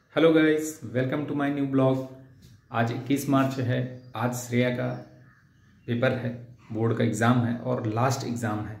Hello guys, welcome to my new blog. आज 21 मार्च है। आज श्रेया का पेपर है, बोर्ड का एग्ज़ाम है और लास्ट एग्ज़ाम है।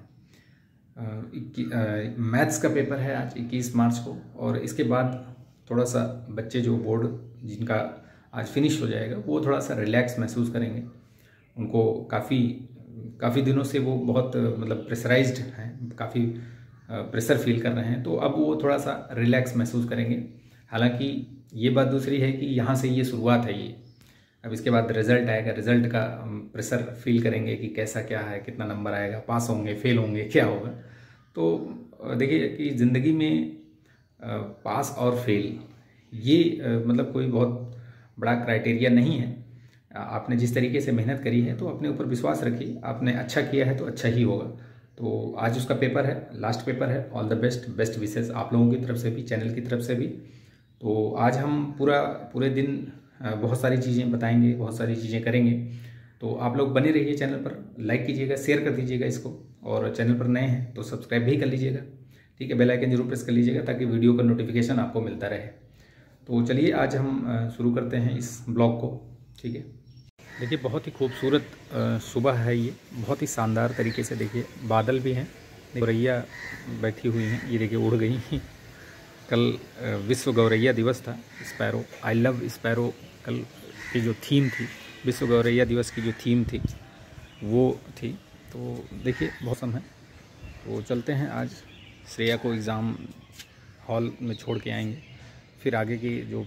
मैथ्स का पेपर है आज 21 मार्च को। और इसके बाद थोड़ा सा बच्चे जो बोर्ड जिनका आज फिनिश हो जाएगा वो थोड़ा सा रिलैक्स महसूस करेंगे। उनको काफ़ी दिनों से वो बहुत प्रेशराइज्ड हैं, काफ़ी प्रेशर फील कर रहे हैं, तो अब वो थोड़ा सा रिलैक्स महसूस करेंगे। हालांकि ये बात दूसरी है कि यहाँ से ये शुरुआत है। ये अब इसके बाद रिज़ल्ट आएगा, रिज़ल्ट का प्रेशर फील करेंगे कि कैसा क्या है, कितना नंबर आएगा, पास होंगे, फेल होंगे, क्या होगा। तो देखिए कि ज़िंदगी में पास और फेल ये कोई बहुत बड़ा क्राइटेरिया नहीं है। आपने जिस तरीके से मेहनत करी है तो अपने ऊपर विश्वास रखिए, आपने अच्छा किया है तो अच्छा ही होगा। तो आज उसका पेपर है, लास्ट पेपर है। ऑल द बेस्ट विशेस आप लोगों की तरफ से भी, चैनल की तरफ से भी। तो आज हम पूरे दिन बहुत सारी चीज़ें बताएंगे, बहुत सारी चीज़ें करेंगे। तो आप लोग बने रहिए चैनल पर, लाइक कीजिएगा, शेयर कर दीजिएगा इसको, और चैनल पर नए हैं तो सब्सक्राइब भी कर लीजिएगा। ठीक है, बेल आइकन जरूर प्रेस कर लीजिएगा ताकि वीडियो का नोटिफिकेशन आपको मिलता रहे। तो चलिए आज हम शुरू करते हैं इस ब्लॉग को। ठीक है, देखिए बहुत ही खूबसूरत सुबह है ये, बहुत ही शानदार तरीके से। देखिए बादल भी हैं, गौरैया बैठी हुई हैं, ये देखिए उड़ गई। कल विश्व गौरैया दिवस था। स्पैरो, आई लव स्पैरो कल की जो थीम थी, विश्व गौरैया दिवस की जो थीम थी वो थी। तो देखिए मौसम है, तो चलते हैं आज श्रेया को एग्ज़ाम हॉल में छोड़ के आएंगे। फिर आगे की जो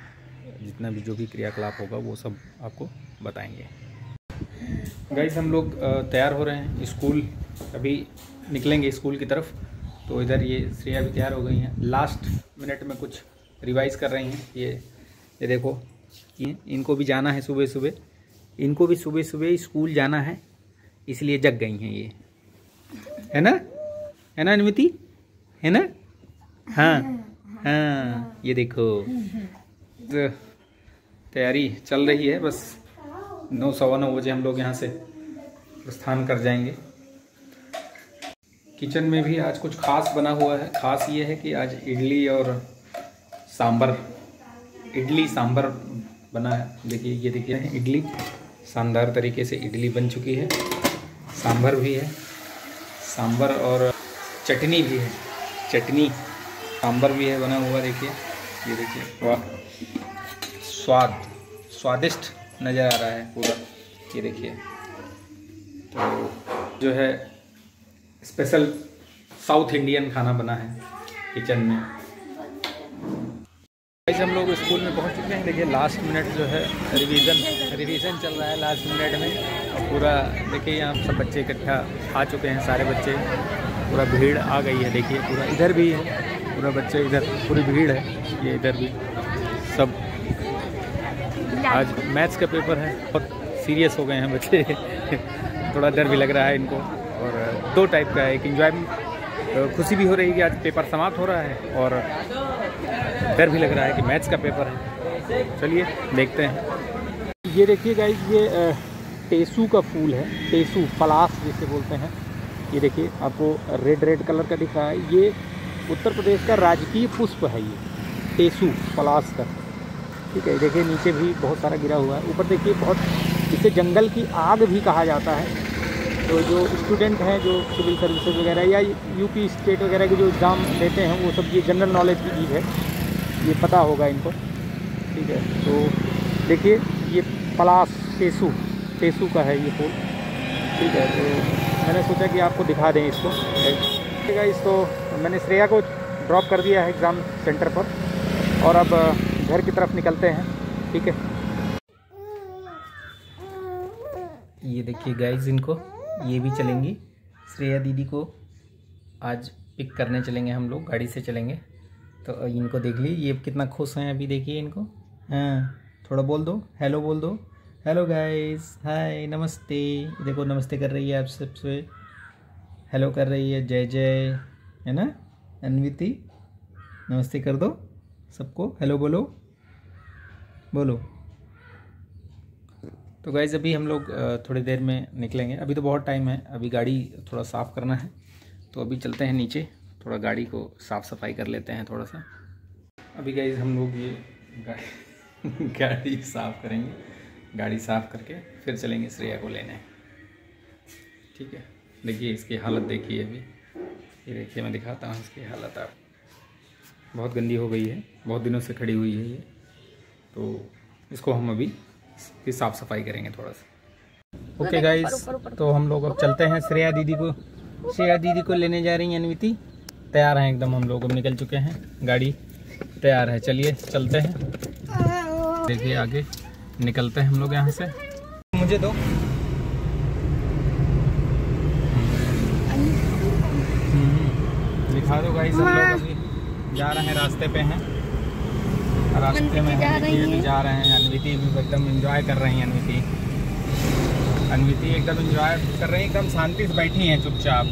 भी क्रियाकलाप होगा वो सब आपको बताएंगे। गाइस हम लोग तैयार हो रहे हैं, स्कूल अभी निकलेंगे स्कूल की तरफ। तो इधर ये श्रेया भी तैयार हो गई हैं, लास्ट मिनट में कुछ रिवाइज़ कर रही हैं। ये देखो, इनको भी जाना है सुबह सुबह, इनको भी सुबह सुबह स्कूल जाना है, इसलिए जग गई हैं ये, है ना अनुमति, है ना? हाँ, ये देखो तो तैयारी चल रही है। बस 9 सवा 9 बजे हम लोग यहाँ से प्रस्थान कर जाएंगे। किचन में भी आज कुछ खास बना हुआ है। खास ये है कि आज इडली सांभर बना है। देखिए, ये देखिए इडली, शानदार तरीके से इडली बन चुकी है। सांभर भी है, सांभर और चटनी भी है, चटनी सांभर भी है बना हुआ। देखिए, ये देखिए, वाह, स्वादिष्ट नज़र आ रहा है पूरा। ये देखिए, तो जो है स्पेशल साउथ इंडियन खाना बना है किचन में। ऐसे हम लोग स्कूल में पहुंच चुके हैं। देखिए लास्ट मिनट जो है रिवीजन चल रहा है लास्ट मिनट में। और पूरा देखिए यहाँ सब बच्चे इकट्ठा आ चुके हैं, सारे बच्चे, पूरा भीड़ आ गई है। देखिए पूरा इधर भी है, पूरा बच्चे इधर, पूरी भीड़ है। ये इधर भी सब, आज मैथ्स का पेपर है, बहुत सीरियस हो गए हैं बच्चे। थोड़ा डर भी लग रहा है इनको। और दो टाइप का है, एक एंजॉय, खुशी भी हो रही है कि आज पेपर समाप्त हो रहा है, और डर भी लग रहा है कि मैथ्स का पेपर है। चलिए देखते हैं। ये देखिए गाइस, ये टेसू का फूल है, टेसू पलास जिसे बोलते हैं। ये देखिए आपको रेड कलर का दिख रहा है। ये उत्तर प्रदेश का राजकीय पुष्प है, ये टेसू पलास का। ठीक है, देखिए नीचे भी बहुत सारा गिरा हुआ है। ऊपर देखिए, बहुत, इसे जंगल की आग भी कहा जाता है। तो जो स्टूडेंट हैं जो सिविल सर्विसेज वगैरह या यूपी स्टेट वगैरह के जो एग्ज़ाम देते हैं, वो सब ये जनरल नॉलेज की चीज़ है, ये पता होगा इनको। ठीक है, तो देखिए ये पलास टेसू का है ये फूल। ठीक है, तो मैंने सोचा कि आपको दिखा दें इसको। ठीक है, इसको मैंने श्रेया को ड्रॉप कर दिया है एग्ज़ाम सेंटर पर, और अब घर की तरफ निकलते हैं। ठीक है, ये देखिए गाइस, इनको, ये भी चलेंगी। श्रेया दीदी को आज पिक करने चलेंगे हम लोग, गाड़ी से चलेंगे। तो इनको देख ली, ये कितना खुश हैं अभी, देखिए इनको। हाँ, थोड़ा बोल दो, हेलो बोल दो, हेलो गाइस, हाय, नमस्ते। देखो नमस्ते कर रही है आप सबसे, हेलो कर रही है, जय जय, है ना अन्विति? नमस्ते कर दो सबको, हेलो बोलो। तो गाइज़ अभी हम लोग थोड़ी देर में निकलेंगे, अभी तो बहुत टाइम है, अभी गाड़ी थोड़ा साफ़ करना है। तो अभी चलते हैं नीचे, थोड़ा गाड़ी को साफ़ सफाई कर लेते हैं थोड़ा सा। अभी गाइस हम लोग ये गाड़ी साफ़ करेंगे, गाड़ी साफ़ करके फिर चलेंगे श्रेया को लेने। ठीक है, देखिए इसकी हालत देखिए अभी, ये देखिए मैं दिखाता हूँ इसकी हालत। आप बहुत गंदी हो गई है, बहुत दिनों से खड़ी हुई है ये, तो इसको हम अभी साफ़ सफाई करेंगे थोड़ा सा। ओके गाइस, तो हम लोग अब चलते हैं श्रेया दीदी को लेने जा रही हैं अनविति। तैयार हैं एकदम हम लोग, अब निकल चुके हैं, गाड़ी तैयार है। चलिए चलते हैं, देखिए आगे निकलते हैं हम लोग यहाँ से। मुझे दो दिखा दो गाइस। हम लोग अभी जा रहे हैं, रास्ते पे हैं, रास्ते में जा रहे हैं। अनविति भी एकदम एंजॉय कर रही हैं। अनविति एकदम एंजॉय कर रही है, एकदम शांति से बैठी हैं चुपचाप।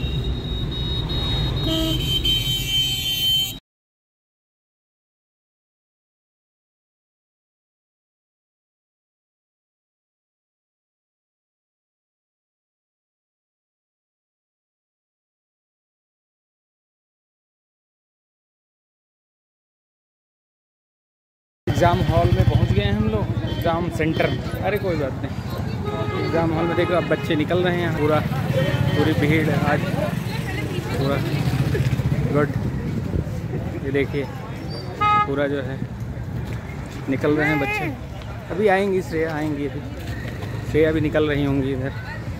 एग्ज़ाम हॉल में पहुंच गए हैं हम लोग, एग्ज़ाम सेंटर। अरे कोई बात नहीं, एग्ज़ाम हॉल में देखो अब बच्चे निकल रहे हैं, पूरी भीड़ आज पूरा। गुड, ये देखिए पूरा जो है निकल रहे हैं बच्चे। अभी आएंगी श्रेया, आएंगी अभी, श्रेया भी निकल रही होंगी इधर।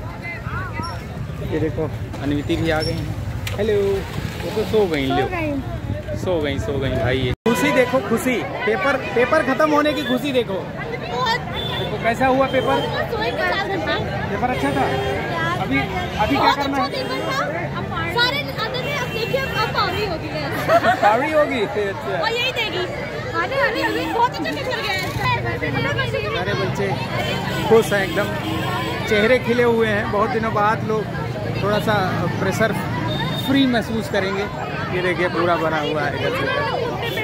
ये देखो अनविति भी आ गई हैं। हेलो, वो तो सो गई भाई। खुशी देखो, खुशी, पेपर खत्म होने की खुशी देखो। देखो कैसा हुआ पेपर अच्छा था। अभी क्या करना है? पावड़ी होगी। अच्छा, यही देगी। बहुत अच्छा पिक्चर गया। सारे बच्चे खुश हैं एकदम, चेहरे खिले हुए हैं। बहुत दिनों बाद लोग थोड़ा सा प्रेशर फ्री महसूस करेंगे। ये देखिए पूरा बना हुआ है इधर से।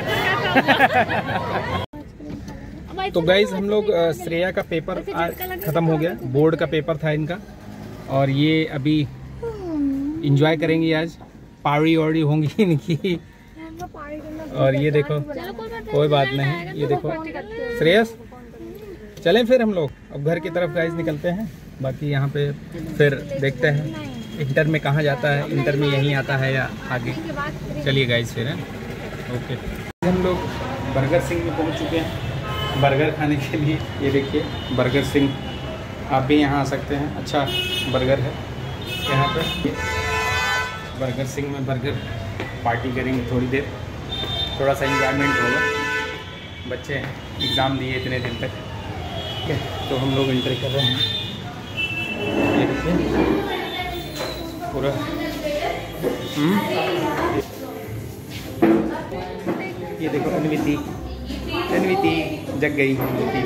तो गाइज हम लोग श्रेया का पेपर ख़त्म हो गया, बोर्ड का पेपर था इनका, और ये अभी इंजॉय करेंगे आज। पार्टी वार्टी होंगी इनकी। और ये देखो, कोई बात नहीं, ये देखो श्रेयस, चलें फिर हम लोग अब घर की तरफ गाइज निकलते हैं। बाकी यहाँ पे फिर देखते हैं इंटर में कहाँ जाता है, इंटर में यहीं आता है या आगे। चलिए गाइज फिर हैं। ओके, हम लोग बर्गर सिंह में पहुँच चुके हैं बर्गर खाने के लिए। ये देखिए बर्गर सिंह, आप भी यहाँ आ सकते हैं, अच्छा बर्गर है यहाँ पे। बर्गर सिंह में बर्गर पार्टी करेंगे थोड़ी देर, थोड़ा सा एंजॉयमेंट होगा। बच्चे एग्ज़ाम दिए इतने दिन तक, ठीक है, तो हम लोग एंटर कर रहे हैं। ये देखिए पूरा ये देखो अनविति जग गई अनविति।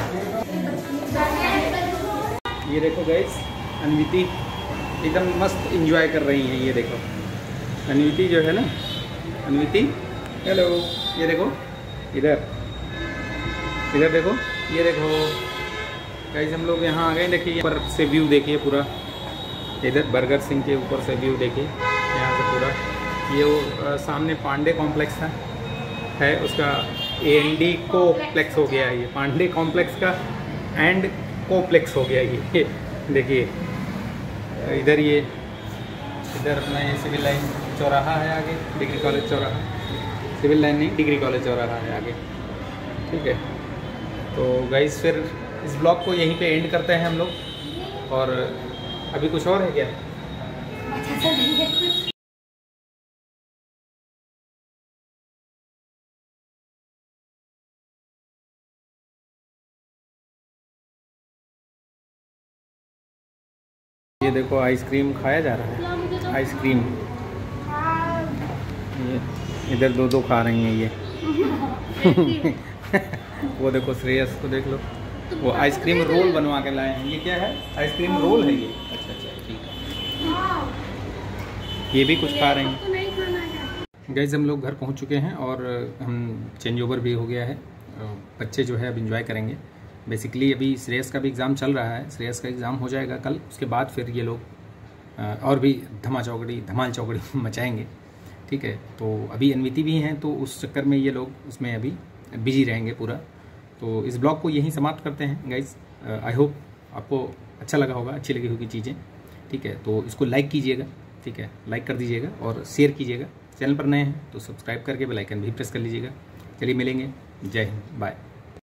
ये देखो गाइस, अनविति एकदम मस्त एंजॉय कर रही हैं। ये देखो अनविति जो है ना, अनविति हेलो, ये देखो इधर देखो, ये देखो गाइस हम लोग यहाँ आ गए। देखिए ऊपर से व्यू देखिए पूरा, इधर बर्गर सिंह के ऊपर से व्यू देखिए यहाँ से पूरा। ये वो सामने पांडे कॉम्प्लेक्स है, उसका AND कोप्लेक्स हो गया है ये, पांडे कॉम्प्लेक्स का एंड कोप्लेक्स हो गया ये। देखिए इधर अपना ये सिविल लाइन चौराहा है आगे, डिग्री कॉलेज चौराहा, सिविल लाइन नहीं डिग्री कॉलेज चौराहा है आगे, ठीक है। तो गाइस फिर इस ब्लॉग को यहीं पे एंड करते हैं हम लोग। और अभी कुछ और है क्या? ये देखो आइसक्रीम खाया जा रहा है, आइसक्रीम। ये इधर दो खा रही हैं ये। वो देखो श्रेयस को देख लो, वो आइसक्रीम रोल बनवा के लाए हैं। ये क्या है? आइसक्रीम रोल है ये। अच्छा ठीक है, ये भी कुछ खा रहे हैं। गाइस हम लोग घर पहुंच चुके हैं और हम चेंज ओवर भी हो गया है। बच्चे जो है अब इंजॉय करेंगे। बेसिकली अभी श्रेयस का भी एग्ज़ाम चल रहा है, श्रेयस का एग्ज़ाम हो जाएगा कल, उसके बाद फिर ये लोग और भी धमाल चौकड़ी मचाएंगे, ठीक है। तो अभी अन्विति भी हैं, तो उस चक्कर में ये लोग उसमें अभी बिजी रहेंगे पूरा। तो इस ब्लॉग को यहीं समाप्त करते हैं गाइज। आई होप आपको अच्छा लगा होगा, अच्छी लगी होगी चीज़ें, ठीक है। तो इसको लाइक कीजिएगा, ठीक है, लाइक कर दीजिएगा और शेयर कीजिएगा। चैनल पर नए हैं तो सब्सक्राइब करके बेल आइकन भी प्रेस कर लीजिएगा। चलिए मिलेंगे, जय हिंद, बाय।